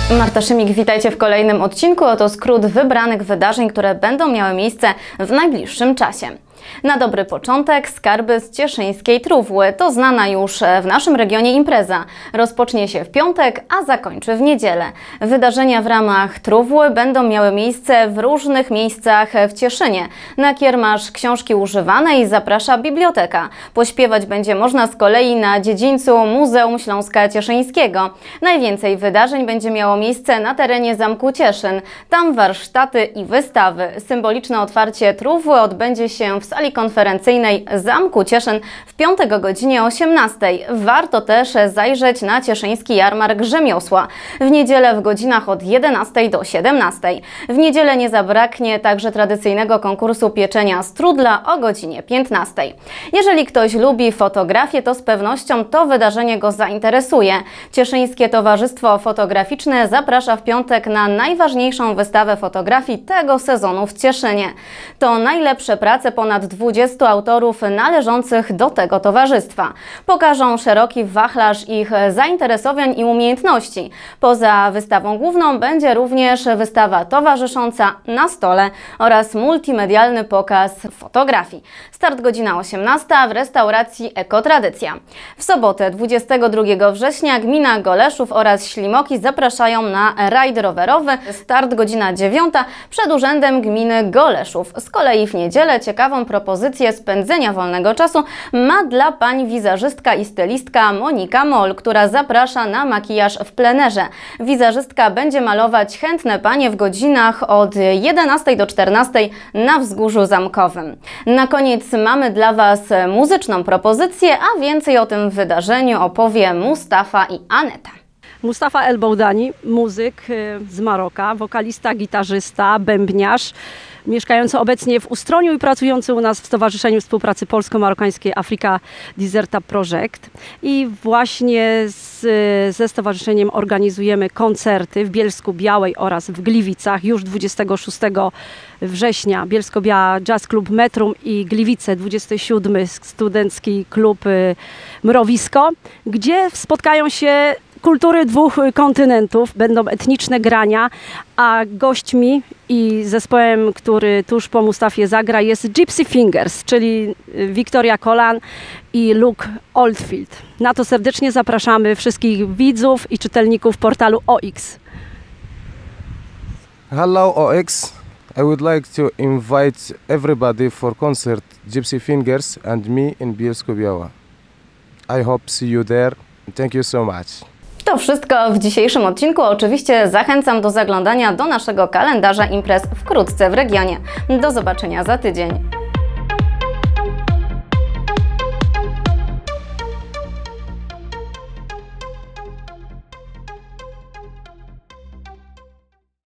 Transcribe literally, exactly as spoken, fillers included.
Marta Szymik, witajcie w kolejnym odcinku. Oto skrót wybranych wydarzeń, które będą miały miejsce w najbliższym czasie. Na dobry początek skarby z cieszyńskiej Trówły. To znana już w naszym regionie impreza. Rozpocznie się w piątek, a zakończy w niedzielę. Wydarzenia w ramach Trówły będą miały miejsce w różnych miejscach w Cieszynie. Na kiermasz książki używanej zaprasza biblioteka. Pośpiewać będzie można z kolei na dziedzińcu Muzeum Śląska Cieszyńskiego. Najwięcej wydarzeń będzie miało miejsce na terenie Zamku Cieszyn. Tam warsztaty i wystawy. Symboliczne otwarcie Trówły odbędzie się w sali konferencyjnej Zamku Cieszyn w piątek o godzinie osiemnastej. Warto też zajrzeć na cieszyński jarmark rzemiosła. W niedzielę w godzinach od jedenastej do siedemnastej. W niedzielę nie zabraknie także tradycyjnego konkursu pieczenia strudla o godzinie piętnastej. Jeżeli ktoś lubi fotografię, to z pewnością to wydarzenie go zainteresuje. Cieszyńskie Towarzystwo Fotograficzne zaprasza w piątek na najważniejszą wystawę fotografii tego sezonu w Cieszynie. To najlepsze prace ponad dwudziestu autorów należących do tego towarzystwa. Pokażą szeroki wachlarz ich zainteresowań i umiejętności. Poza wystawą główną będzie również wystawa towarzysząca na stole oraz multimedialny pokaz fotografii. Start godzina osiemnasta w restauracji Ekotradycja. W sobotę dwudziestego drugiego września gmina Goleszów oraz Ślimoki zapraszają na rajd rowerowy. Start godzina dziewiąta przed Urzędem Gminy Goleszów. Z kolei w niedzielę ciekawą propozycję spędzenia wolnego czasu ma dla pań wizerzystka i stylistka Monika Moll, która zaprasza na makijaż w plenerze. Wizerzystka będzie malować chętne panie w godzinach od jedenastej do czternastej na Wzgórzu Zamkowym. Na koniec mamy dla Was muzyczną propozycję, a więcej o tym wydarzeniu opowie Mustafa i Aneta. Mustafa El Boudani, muzyk z Maroka, wokalista, gitarzysta, bębniarz, mieszkający obecnie w Ustroniu i pracujący u nas w Stowarzyszeniu Współpracy Polsko-Marokańskiej Africa Deserta Project. I właśnie z, ze stowarzyszeniem organizujemy koncerty w Bielsku Białej oraz w Gliwicach już dwudziestego szóstego września. Bielsko-Biała Jazz Club Metrum i Gliwice dwudziesty siódmy Studencki Klub Mrowisko, gdzie spotkają się kultury dwóch kontynentów, będą etniczne grania, a gośćmi i zespołem, który tuż po Mustafie zagra, jest Gypsy Fingers, czyli Victoria Colan i Luke Oldfield. Na to serdecznie zapraszamy wszystkich widzów i czytelników portalu O X. Hello O X, I would like to invite everybody for concert Gypsy Fingers and me in Bielsko-Biała. I hope see you there. Thank you so much. To wszystko w dzisiejszym odcinku. Oczywiście zachęcam do zaglądania do naszego kalendarza imprez wkrótce w regionie. Do zobaczenia za tydzień.